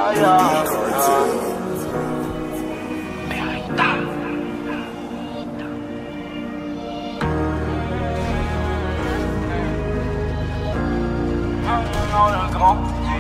Le grand,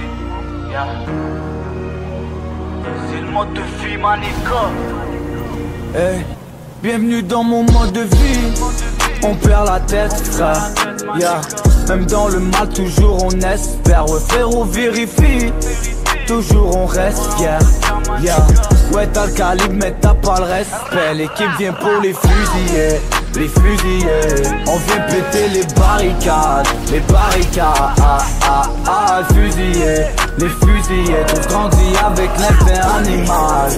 c'est le mode de vie, Manica. Hey, bienvenue dans mon mode de vie. On perd la tête, frère. Même dans le mal, toujours on espère. Ouais, frérot, vérifie. Toujours on reste fier. Ouais, t'as le calibre, mais t'as pas le respect. L'équipe vient pour les fusiller. Les fusillés, on vient péter les barricades. Les barricades, fusillés. Les fusillés, tous grandis avec l'effet animal.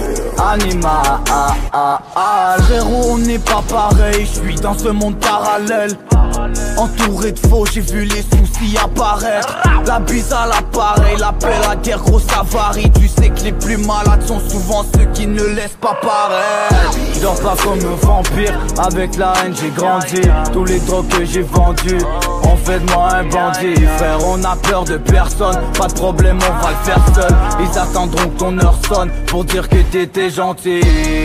Frérot, on n'est pas pareil, je suis dans ce monde parallèle. Entouré de faux, j'ai vu les soucis apparaître. La bise à l'appareil, l'appel à guerre, grosse avarie. Tu sais que les plus malades sont souvent ceux qui ne laissent pas paraître. Je dors pas comme un vampire, avec la haine j'ai grandi. Tous les drogues que j'ai vendus ont fait de moi un bandit. Frère, on a peur de personne, pas de problème, on va le faire seul. Ils attendront que ton heure sonne pour dire que t'étais gentil.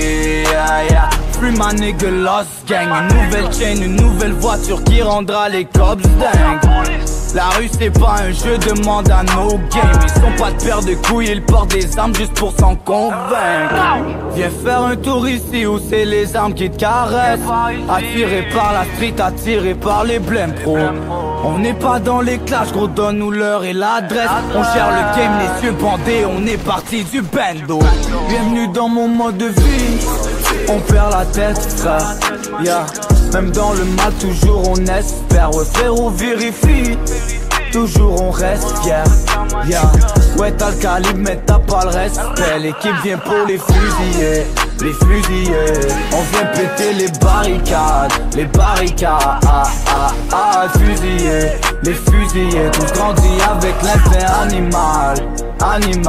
Free my nigga lost gang. Une nouvelle chaîne, une nouvelle voiture qui rendra les cops dingues. La rue c'est pas un jeu, demande à no game. Ils sont pas de paire de couilles, ils portent des armes juste pour s'en convaincre. Viens faire un tour ici où c'est les armes qui te caressent. Attiré par la street, attiré par les blèmes pro. On n'est pas dans les clashs, gros, donne-nous l'heure et l'adresse. On gère le game, les yeux bandés, on est parti du bando. Bienvenue dans mon mode de vie. On perd la tête, frère. Même dans le mal, toujours on espère. Ouais, frérot, vérifie. Toujours on reste fier. Ouais, t'as le calibre, mais t'as pas le respect. L'équipe vient pour les fusillés. Les fusillés, on vient péter les barricades. Les barricades, fusillés. Les fusillés, tous grandis avec l'effet animal. Tu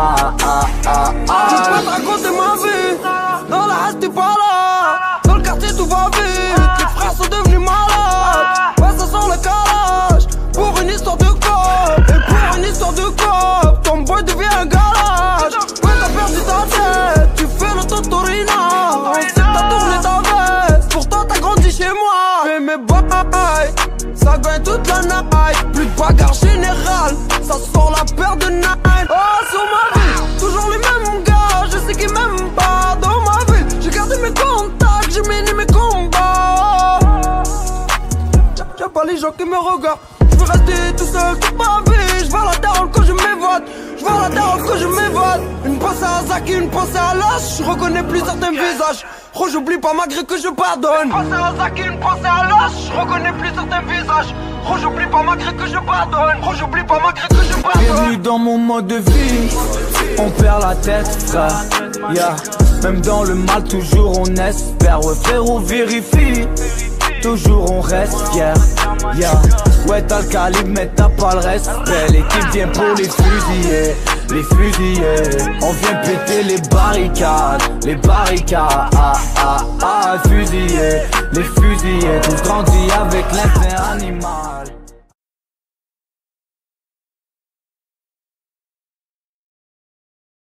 peux te raconter ma vie. Dans la hache t'es pas là. Dans le quartier tout va vite. Les frères sont devenus malades. Ouais, ça sent le calage. Pour une histoire de cop. Et pour une histoire de cop, ton boy devient un galage. Ouais, t'as perdu ta tête. Tu fais le totorina. On sait que t'as tourné ta veste. Pourtant t'as grandi chez moi. Mais mes boys, ça gagne toute la night. Plus de bagarre générale. Ça sort la paire de nine. Oh, sur ma vie, toujours les mêmes gars. Je sais qu'ils m'aiment pas dans ma ville. J'ai gardé mes contacts, j'ai mené mes combats. J'aime pas les gens qui me regardent. Je veux rester tout seul toute ma vie. Je vois la daronne quand je m'évade. Je vois la daronne quand je m'évade. Une pensée à Zaki, une pensée à Lâche. Je reconnais plus certains visages. Oh, j'oublie pas malgré que je pardonne. Une pensée à Zaki, une pensée à Lâche. Je reconnais plus certains visages. Oh, j'oublie pas malgré que je pardonne. Oh, j'oublie pas malgré que je pardonne. Bienvenue dans mon mode de vie. On perd la tête, frère. Même dans le mal, toujours on espère. Ouais, frérot, vérifie. Toujours on reste fier. Ouais, t'as le calibre, mais t'as pas le respect. L'équipe vient pour les fusillés. Les fusillés, on vient péter les barricades. Les barricades, fusillés. Les fusillés, tous grandis avec l'effet animal.